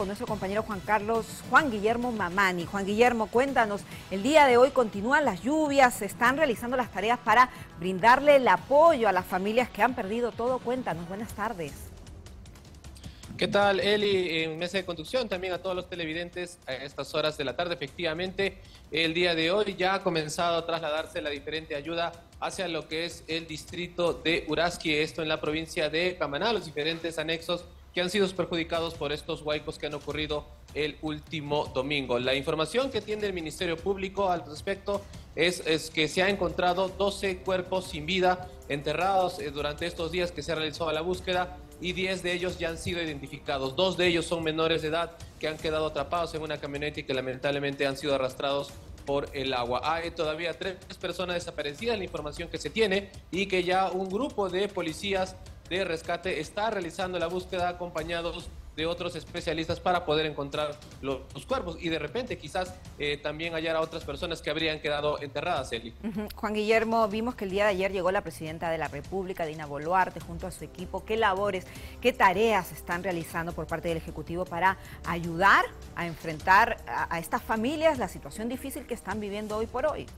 Con nuestro compañero Juan Guillermo Mamani. Juan Guillermo, cuéntanos, el día de hoy continúan las lluvias, se están realizando las tareas para brindarle el apoyo a las familias que han perdido todo. Cuéntanos, buenas tardes. ¿Qué tal, Eli? En mesa de conducción, también a todos los televidentes a estas horas de la tarde. Efectivamente, el día de hoy ya ha comenzado a trasladarse la diferente ayuda hacia lo que es el distrito de Huasqui, esto en la provincia de Camaná, los diferentes anexos que han sido perjudicados por estos huaicos que han ocurrido el último domingo. La información que tiene el Ministerio Público al respecto es que se ha encontrado 12 cuerpos sin vida enterrados durante estos días que se ha realizado la búsqueda, y 10 de ellos ya han sido identificados. 2 de ellos son menores de edad que han quedado atrapados en una camioneta y que lamentablemente han sido arrastrados por el agua. Hay todavía 3 personas desaparecidas, la información que se tiene, y que ya un grupo de policías de rescate está realizando la búsqueda acompañados de otros especialistas para poder encontrar los cuerpos y de repente quizás también hallar a otras personas que habrían quedado enterradas, Eli. Juan Guillermo, vimos que el día de ayer llegó la presidenta de la República, Dina Boluarte, junto a su equipo. ¿Qué labores, qué tareas están realizando por parte del Ejecutivo para ayudar a enfrentar a estas familias la situación difícil que están viviendo hoy por hoy?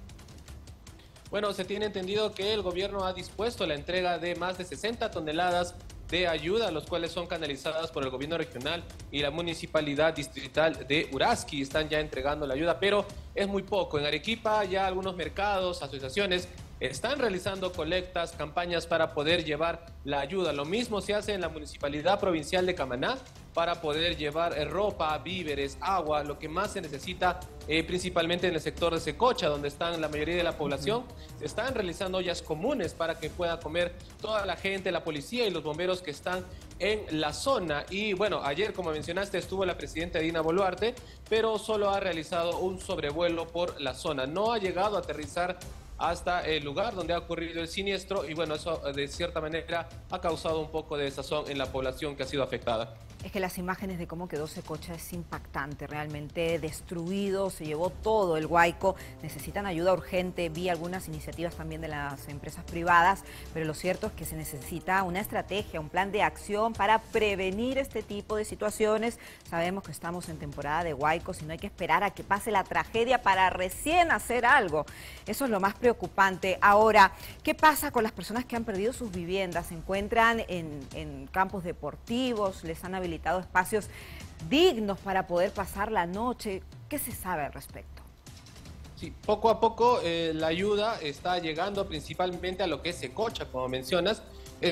Bueno, se tiene entendido que el gobierno ha dispuesto la entrega de más de 60 toneladas de ayuda, los cuales son canalizadas por el gobierno regional y la municipalidad distrital de Huasqui. Están ya entregando la ayuda, pero es muy poco. En Arequipa ya algunos mercados, asociaciones están realizando colectas, campañas para poder llevar la ayuda. Lo mismo se hace en la municipalidad provincial de Camaná para poder llevar ropa, víveres, agua, lo que más se necesita principalmente en el sector de Secocha, donde están la mayoría de la población. Se están realizando ollas comunes para que pueda comer toda la gente, la policía y los bomberos que están en la zona. Y bueno, ayer, como mencionaste, estuvo la presidenta Dina Boluarte, pero solo ha realizado un sobrevuelo por la zona. No ha llegado a aterrizar hasta el lugar donde ha ocurrido el siniestro y bueno, eso de cierta manera ha causado un poco de desazón en la población que ha sido afectada. Es que las imágenes de cómo quedó Secocha es impactante, realmente destruido, se llevó todo el huaico, necesitan ayuda urgente, vi algunas iniciativas también de las empresas privadas, pero lo cierto es que se necesita una estrategia, un plan de acción para prevenir este tipo de situaciones. Sabemos que estamos en temporada de huaicos y no hay que esperar a que pase la tragedia para recién hacer algo. Eso es lo más preocupante. Ahora, ¿qué pasa con las personas que han perdido sus viviendas? Se encuentran en campos deportivos, les han habilitado espacios dignos para poder pasar la noche. ¿Qué se sabe al respecto? Sí, poco a poco la ayuda está llegando principalmente a lo que es Secocha, como mencionas.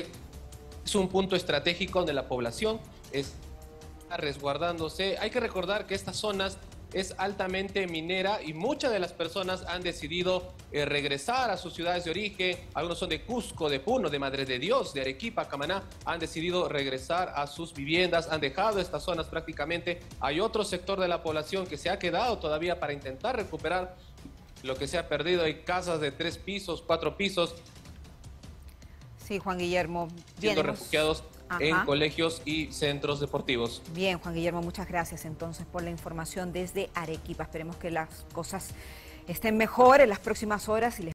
Es un punto estratégico de la población, está resguardándose. Hay que recordar que estas zonas es altamente minera y muchas de las personas han decidido regresar a sus ciudades de origen. Algunos son de Cusco, de Puno, de Madre de Dios, de Arequipa, Camaná. Han decidido regresar a sus viviendas, han dejado estas zonas prácticamente. Hay otro sector de la población que se ha quedado todavía para intentar recuperar lo que se ha perdido. Hay casas de 3 pisos, 4 pisos. Sí, Juan Guillermo. Siendo refugiados en colegios y centros deportivos. Bien, Juan Guillermo, muchas gracias entonces por la información desde Arequipa. Esperemos que las cosas estén mejor en las próximas horas y les